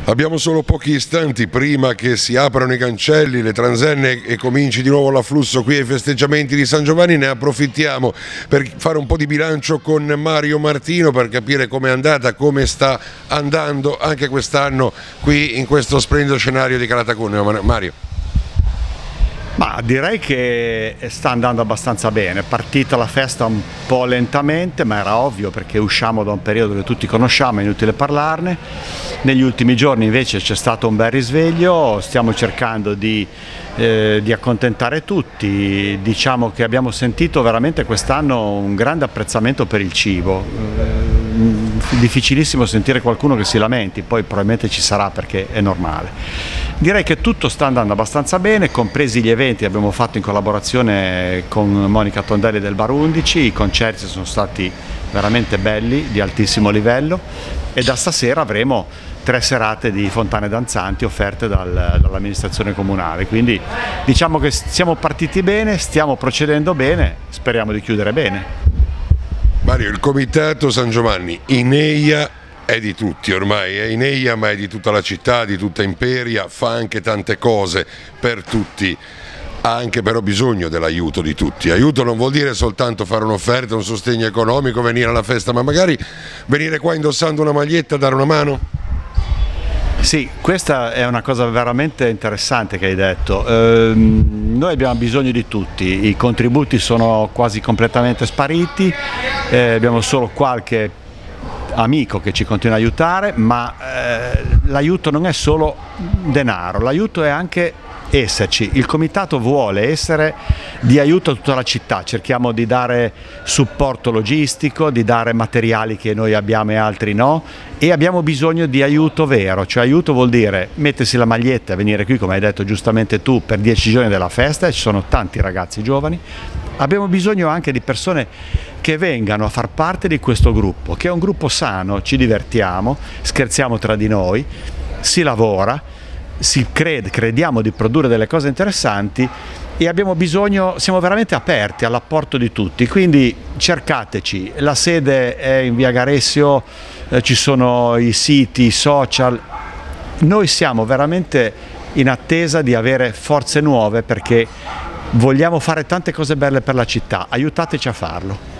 Abbiamo solo pochi istanti prima che si aprano i cancelli, le transenne e cominci di nuovo l'afflusso qui ai festeggiamenti di San Giovanni. Ne approfittiamo per fare un po' di bilancio con Mario Martino per capire com'è andata, come sta andando anche quest'anno qui in questo splendido scenario di Calatacuneo. Mario. Ma direi che sta andando abbastanza bene, è partita la festa un po' lentamente, ma era ovvio perché usciamo da un periodo che tutti conosciamo, è inutile parlarne. Negli ultimi giorni invece c'è stato un bel risveglio, stiamo cercando di accontentare tutti. Diciamo che abbiamo sentito veramente quest'anno un grande apprezzamento per il cibo. Difficilissimo sentire qualcuno che si lamenti, poi probabilmente ci sarà perché è normale. Direi che tutto sta andando abbastanza bene, compresi gli eventi che abbiamo fatto in collaborazione con Monica Tondelli del Bar 11, i concerti sono stati veramente belli, di altissimo livello, e da stasera avremo 3 serate di fontane danzanti offerte dall'amministrazione comunale, quindi diciamo che siamo partiti bene, stiamo procedendo bene, speriamo di chiudere bene. Mario, il comitato San Giovanni Ineia è di tutti ormai, è Ineia ma è di tutta la città, di tutta Imperia, fa anche tante cose per tutti, ha anche però bisogno dell'aiuto di tutti. Aiuto non vuol dire soltanto fare un'offerta, un sostegno economico, venire alla festa, ma magari venire qua indossando una maglietta, dare una mano? Sì, questa è una cosa veramente interessante che hai detto. Noi abbiamo bisogno di tutti, i contributi sono quasi completamente spariti, abbiamo solo qualche amico che ci continua a aiutare, ma l'aiuto non è solo denaro, l'aiuto è anche esserci. Il comitato vuole essere di aiuto a tutta la città, cerchiamo di dare supporto logistico, di dare materiali che noi abbiamo e altri no, e abbiamo bisogno di aiuto vero, cioè aiuto vuol dire mettersi la maglietta e venire qui, come hai detto giustamente tu, per 10 giorni della festa, ci sono tanti ragazzi giovani. Abbiamo bisogno anche di persone che vengano a far parte di questo gruppo, che è un gruppo sano, ci divertiamo, scherziamo tra di noi, si lavora, crediamo di produrre delle cose interessanti e abbiamo bisogno, siamo veramente aperti all'apporto di tutti, quindi cercateci, la sede è in via Garessio, ci sono i siti, i social, noi siamo veramente in attesa di avere forze nuove perché vogliamo fare tante cose belle per la città, aiutateci a farlo.